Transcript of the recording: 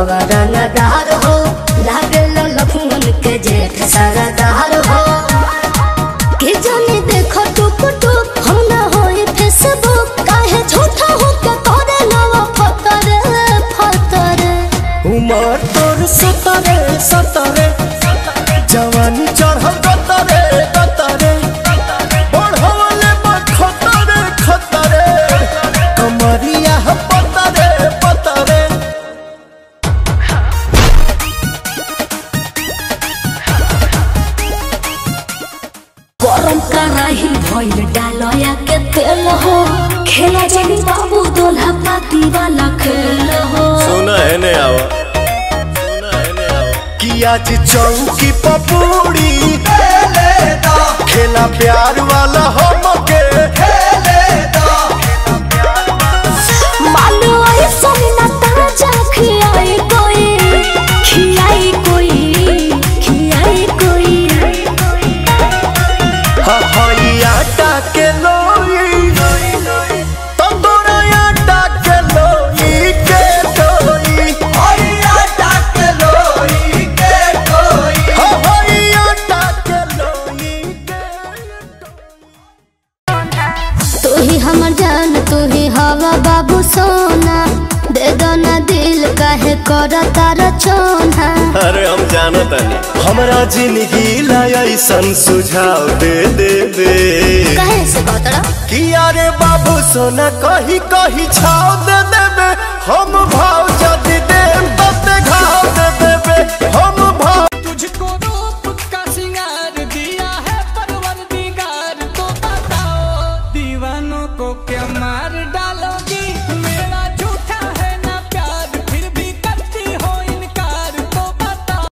हवा रंगदार हो, लागल लखन के जेठ सरदार हो। के जाने देखो टुक टुक हम ना होई फेसबुक, काहे झूठा हो के करे नवा फतरे फतरे। उमर तोर सतरे सतरे, जवानी चढ़ल गतरे गतरे, बढ़वले खतरे खतरे, कमरिया पतरे पतरे। गरम कराही भइल डालया के तेल हो, खेला जानी बाबू दोल्हा पाती वाला खेल हो। सुना है ने आवा, सुना है ने आवा कि आज चौकी पपूड़ी खेला प्यार वाला हमके खेले दा। मानो ऐसा ना ताजा खियाई कोई, खियाई कोई, खियाई कोई। हई आटा के लोई, तंदूरा आटा के लोई के लोई, हई आटा के लोई के लोई, हई आटा के लोई के लोई। तू ही हमर जान, तू ही हवा बाबू सोना, दे दो ना दिल काहे करता रचोना। अरे हम जानत नहीं, हमरा जिंदगी ला ऐसन सुझाव दे दे दे। कहे से बतरा कि अरे बाबू सोना कहीं कहीं छाव दे देबे, हम भाव